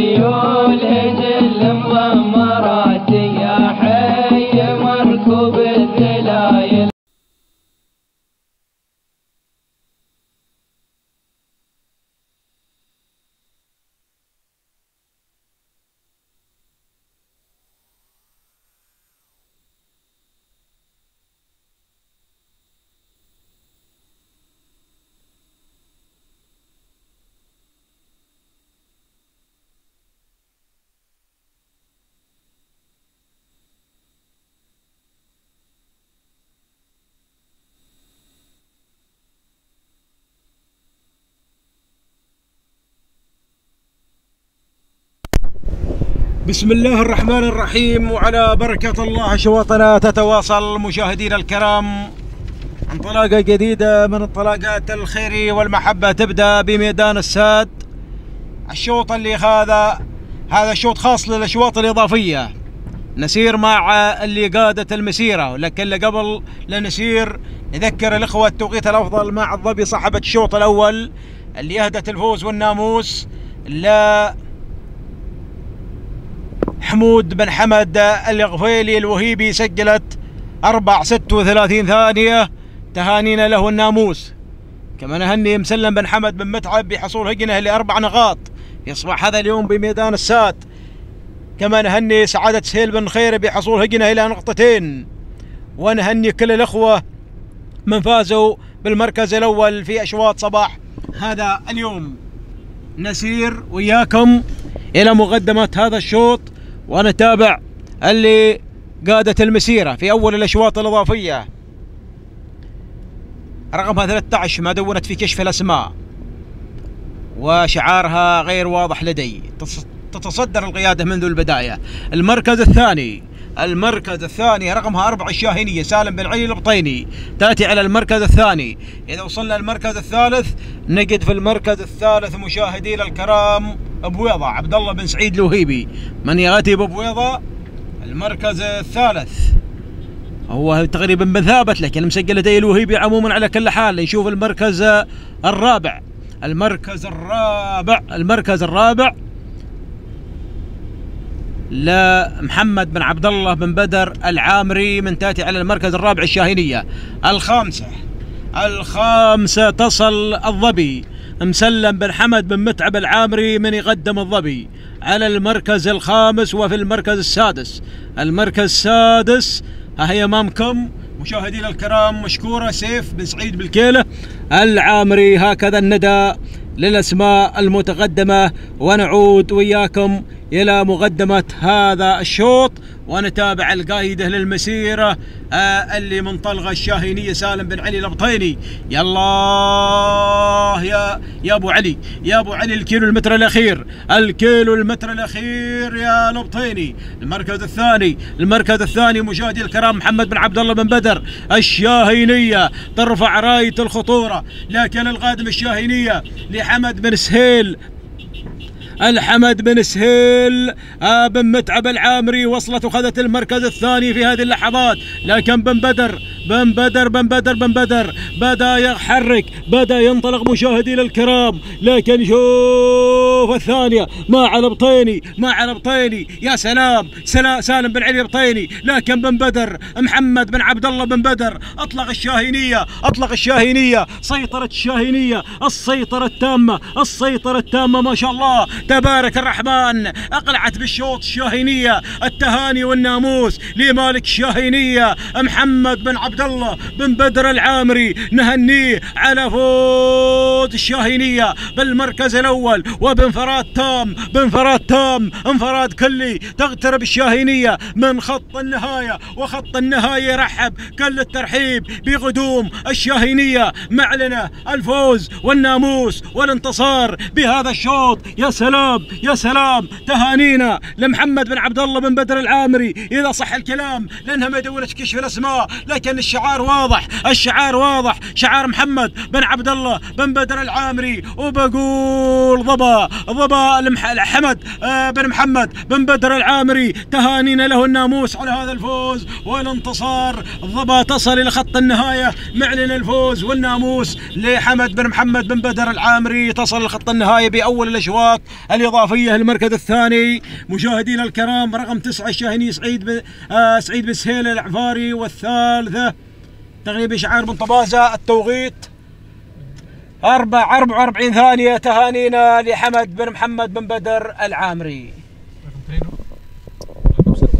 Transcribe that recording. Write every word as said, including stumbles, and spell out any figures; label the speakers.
Speaker 1: خيول هجل مضمرات يا حي مركوب الذلايل.
Speaker 2: بسم الله الرحمن الرحيم، وعلى بركة الله شواطنا تتواصل مشاهدينا الكرام. انطلاقة جديدة من انطلاقات الخير والمحبة تبدأ بميدان الساد. الشوط اللي هذا هذا شوط خاص للأشواط الإضافية، نسير مع اللي قادت المسيرة، لكن قبل لا نسير نذكر الإخوة التوقيت الأفضل مع الظبي صاحبة الشوط الأول اللي أهدت الفوز والناموس لا حمود بن حمد الغفيلي الوهيبي، سجلت أربع ستة وثلاثين ثانية. تهانينا له الناموس. كما نهني مسلم بن حمد بن متعب بحصول هجنه لأربع نقاط يصبح هذا اليوم بميدان الساد. كما نهني سعادة سهيل بن خير بحصول هجنه إلى نقطتين. ونهني كل الأخوة من فازوا بالمركز الأول في أشواط صباح هذا اليوم. نسير وياكم إلى مقدمة هذا الشوط ونتابع اللي قادت المسيرة في أول الأشواط الإضافية. رقمها ثلاثة عشر ما دونت في كشف الأسماء وشعارها غير واضح لدي، تتصدر القيادة منذ البداية. المركز الثاني المركز الثاني رقمها أربعة الشاهينية سالم بن علي البطيني، تأتي على المركز الثاني. إذا وصلنا المركز الثالث نجد في المركز الثالث مشاهدينا الكرام بويضة عبد الله بن سعيد الوهيبي. من يأتي ببويضة المركز الثالث هو تقريبا بن ثابت، لكن مسجل لدي الوهيبي عموما. على كل حال نشوف المركز الرابع المركز الرابع المركز الرابع لمحمد بن عبد الله بن بدر العامري، من تاتي على المركز الرابع الشاهينية. الخامسة الخامسة تصل الظبي مسلم بن حمد بن متعب العامري، من يقدم الظبي على المركز الخامس. وفي المركز السادس المركز السادس ها هي امامكم مشاهدينا الكرام مشكورة سيف بن سعيد بالكيلة العامري. هكذا الندى للأسماء المتقدمة. ونعود وياكم إلى مقدمة هذا الشوط ونتابع القايدة للمسيرة آه اللي منطلقة الشاهينية سالم بن علي البطيني. يلا يا يا ابو علي يا ابو علي الكيلو المتر الاخير الكيلو المتر الاخير يا البطيني. المركز الثاني المركز الثاني مشاهدي الكرام محمد بن عبد الله بن بدر الشاهينية، ترفع راية الخطورة، لكن القادم الشاهينية لحمد بن سهيل الحمد بن سهيل آه بن متعب العامري، وصلت وخذت المركز الثاني في هذه اللحظات. لكن بن بدر بن بدر بن بدر بن بدر بدا يحرك، بدا ينطلق مشاهدينا الكرام. لكن شوف الثانية مع البطيني مع البطيني يا سلام سلام سالم بن علي البطيني. لكن بن بدر محمد بن عبد الله بن بدر اطلق الشاهينية اطلق الشاهينية سيطرة الشاهينية، السيطرة التامة السيطرة التامة ما شاء الله تبارك الرحمن. اقلعت بالشوط الشاهينية. التهاني والناموس لمالك الشاهينية محمد بن عبد الله بن بدر العامري، نهنيه على فوز الشاهينية بالمركز الاول وبانفراد تام بانفراد تام انفراد كلي. تقترب الشاهينية من خط النهاية، وخط النهاية يرحب كل الترحيب بقدوم الشاهينية. معلنة الفوز والناموس والانتصار بهذا الشوط. يا سلام يا سلام تهانينا لمحمد بن عبد الله بن بدر العامري اذا صح الكلام، لانها ما دونت كشف الاسماء، لكن الشعار واضح، الشعار واضح، شعار محمد بن عبد الله بن بدر العامري. وبقول ضبا ضبا حمد بن محمد بن بدر العامري، تهانينا له الناموس على هذا الفوز والانتصار. ضبا تصل الى خط النهايه، معلن الفوز والناموس لحمد بن محمد بن بدر العامري، تصل لخط النهايه باول الاشواط الاضافيه للمركز الثاني. مشاهدينا الكرام، رقم تسعه الشاهيني سعيد ب... آه سعيد بن سهيل العفاري، والثالثه تغليب شعار بن طبازه. التوقيت أربعة أربعة وأربعين ثانيه. تهانينا لحمد بن محمد بن بدر العامري.